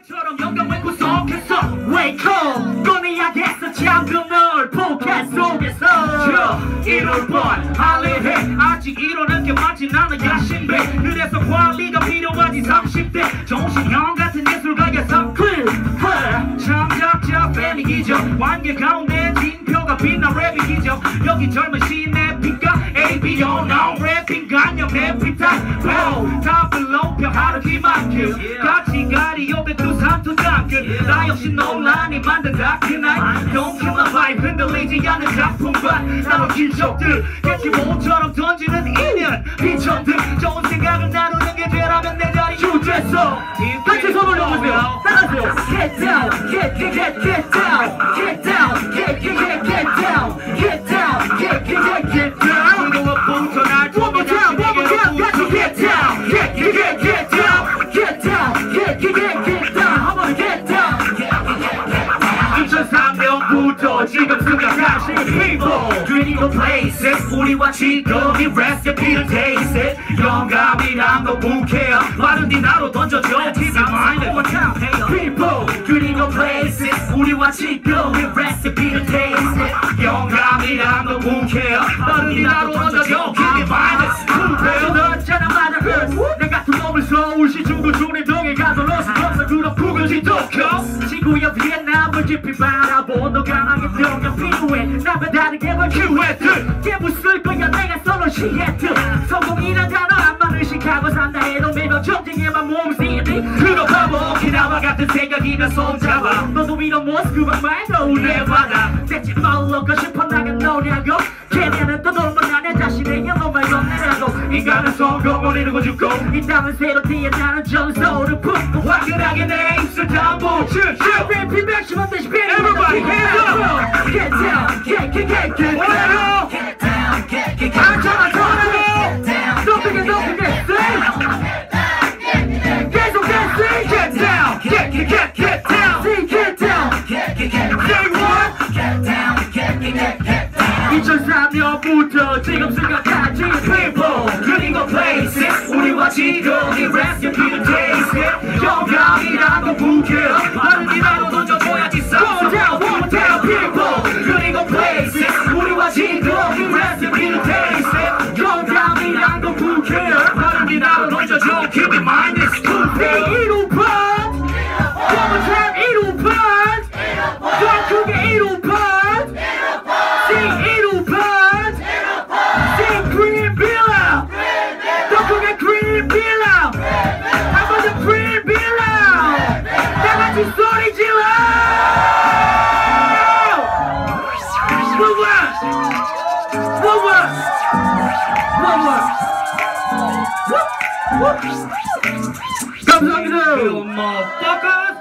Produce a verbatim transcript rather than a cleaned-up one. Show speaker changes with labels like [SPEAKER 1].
[SPEAKER 1] 처럼 영감을 구속했어 Wake up 꺼내야겠어 잠금을 포켓 속에서 이럴 뻔 할래해 아직 일어난 게 많진 않아 야심배 그래서 관리가 필요하지 삼십 대 정신형 같은 예술가의 싹클 참작자 팬이 기적 완계 가운데 징표가 빛나 랩이 기적 여기 젊은 시내 빛과 에이 비 오 no 랩핑 간염 랩핑 타임 탑을 높여 하루기 만큼 같이 가리 오백두 삼투 작은 나 역시 논란이 만든 다크나잇 Don't kill my vibe 흔들리지 않는 작품과 나로 길적들 캐치볼처럼 던지는 인연 비천들 좋은 생각을 나누는 게 죄라면 내 자리 주제서 같이 손을 넣으세요 따라하세요 Get down, get, get, get, get down Get down, get, get, get, get down Get down, get, get, get, get down 무엇부터 날 One more time, one more time, 같이 get down Get, get, get, get down Get down, get, get, get, get down How about get down 이천삼 년부터 지금 생각하신 people Dreaming places 우리와 지금이 recipe를 taste it 영감이란 거 무케어 마른 뒤 나로 던져줘 티비 마인드 people Dreaming places 우리와 지금이 recipe를 taste it 영감이란 거 무케어 마른 뒤 나로 던져줘 티비 마인드 넌잖아 맞아 내 같은 놈을 서울시 중구 중림동에 가서 로스버스 그런 구글지 도쿄 친구야 비엔남을 깊이 바라본 너 강하게 병력 필요해 나만 다르게 뭘 큐웨트 깨부술 거야 내가 솔로 시애트 성공이란 단어 안만 의식하고 산다 해도 매번 점쟁이만 몸쓰이니 들어봐봐 오키나와 같은 생각이면 손잡아 너도 이런 모습 그만 말도 우려받아 대체 뭘 넣고 싶어 나가 너냐고 걔네는 또 놀면 내 자신에게 너만 건네라고 인간은 성공을 이루고 죽고 있다면 새로 태어나는 전설을 품고 화끈하게 내 입술 담보 랩이 맥시멈 대신 Everybody hands up Get down, get, get, get, get down Get down, get, get, get down Get down, 높이게 높이게 say 계속해 say Get down, get, get, get, get down Say get down, get, get, get, say what? Get down, get, get, get, get down 이천삼 년부터 지금 생각하지 people 그리고 places 우리와 지금이 recipe를 taste it 영감이란 거 부캐 마른 뒤 나로 던져줘야지 One down, one down people 그리고 places 우리와 지금이 recipe를 taste it 영감이란 거 부캐 마른 뒤 나로 던져줘 Keep in mind it's stupid 이루 판 One more time 이루 판 더 크게 이루 판 Sing 이루 판 Sing green bill 더 크게 green bill 한 번 더 green bill 다 같이 소리 질러 One more One more One more 감사합니다 motherfuckers